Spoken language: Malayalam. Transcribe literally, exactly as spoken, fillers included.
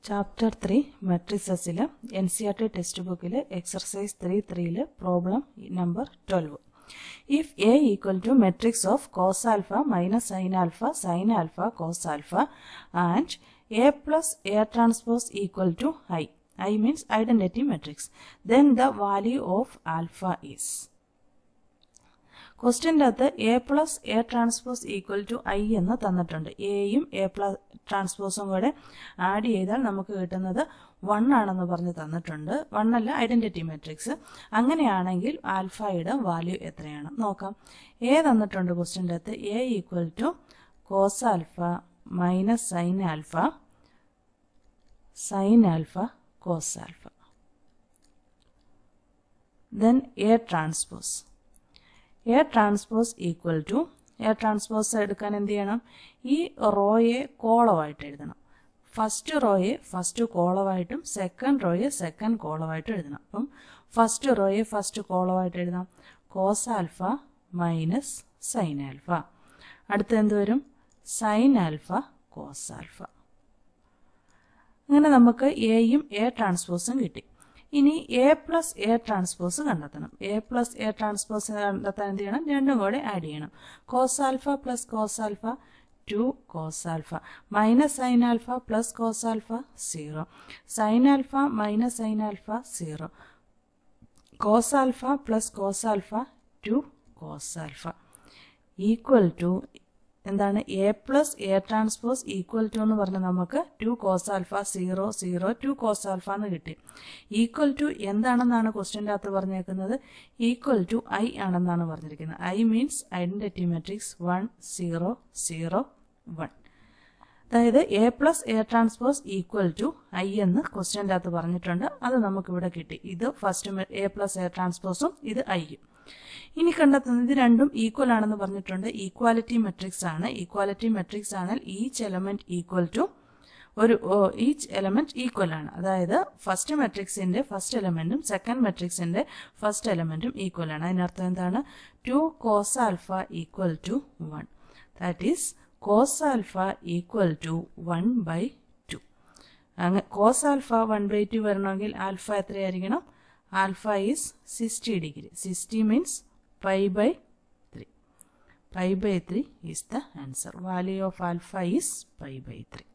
Chapter three Matrices N C E R T textbook exercise three three problem number twelve. If A equal to matrix of cos alpha minus sin alpha sin alpha cos alpha and A plus A transpose equal to I, I means identity matrix, then the value of alpha is. Question at the A plus A transpose equal to I enna thannittund. A yum A plus transpose um kude add cheyidal namukku kittunnathu one aanennu paranju thannittund. one alla identity matrix. Anganeyanengil alpha ide value ethrayanu nokkam. A thannittund question at A equal to cos alpha minus sin alpha sin alpha cos alpha. Then A transpose. A transpose equal to A transpose എടുക്കാൻ എന്ത് ചെയ്യണം? ഈ റോയെ കോളമായിട്ട് എഴുതണം. ഫസ്റ്റ് റോയെ ഫസ്റ്റ് കോളമായിട്ടും സെക്കൻഡ് റോയെ സെക്കൻഡ് കോളമായിട്ട് എഴുതണം. അപ്പം ഫസ്റ്റ് റോയെ ഫസ്റ്റ് കോളമായിട്ട് എഴുതാം. Cos alpha minus sine alpha. അടുത്ത എന്ത് വരും? Sine alpha cos alpha. അങ്ങനെ നമുക്ക് എയും എ ട്രാൻസ്പോസും കിട്ടി. ഇനി എ പ്ലസ് എ ട്രാൻസ്പോസ് കണ്ടെത്തണം. എ പ്ലസ് എ ട്രാൻസ്പോസ് കണ്ടെത്താൻ എന്ത് ചെയ്യണം? രണ്ടും കൂടെ ആഡ് ചെയ്യണം. Cos alpha plus cos alpha two cos alpha minus sine alpha plus cos alpha zero sine alpha minus sine alpha zero cos alpha plus cos alpha two cos alpha equal to എന്താണ്? A plus A transpose equal to എന്ന് പറഞ്ഞാൽ നമുക്ക് two cos alpha zero zero two cos alpha എന്ന് കിട്ടി. ഈക്വൽ ടു എന്താണെന്നാണ് ക്വസ്റ്റ്യൻ്റെ അകത്ത് പറഞ്ഞേക്കുന്നത്? ഈക്വൽ ടു ഐ ആണെന്നാണ് പറഞ്ഞിരിക്കുന്നത്. I means identity matrix one zero zero one. അതായത് A plus A transpose equal to I എന്ന് ക്വസ്റ്റ്യൻ്റെ അകത്ത് പറഞ്ഞിട്ടുണ്ട്. അത് നമുക്കിവിടെ കിട്ടി. ഇത് ഫസ്റ്റ് എ പ്ലസ് എ ട്രാൻസ്പോസും ഇത് ഐയും. ഇനി കണ്ടെത്തുന്നത് ഇത് രണ്ടും ഈക്വൽ ആണെന്ന് പറഞ്ഞിട്ടുണ്ട്. ഈക്വാലിറ്റി മെട്രിക്സ് ആണ്. ഈക്വാലിറ്റി മെട്രിക്സ് ആണെങ്കിൽ ഈച്ച് എലമെന്റ് ഈക്വൽ ടു ഒരു ഈച്ച് എലമെന്റ് ഈക്വൽ ആണ്. അതായത് ഫസ്റ്റ് മെട്രിക്സിന്റെ ഫസ്റ്റ് എലമെന്റും സെക്കൻഡ് മെട്രിക്സിന്റെ ഫസ്റ്റ് എലമെന്റും ഈക്വൽ ആണ്. അതിനർത്ഥം എന്താണ്? To cos alpha equal to one. That is cos alpha equal to one by two. അങ്ങനെ cos alpha one by two വരണമെങ്കിൽ ആൽഫ എത്രയായിരിക്കണം? Alpha is sixty degree. sixty means pi by three. Pi by three is the answer. Value of alpha is pi by three.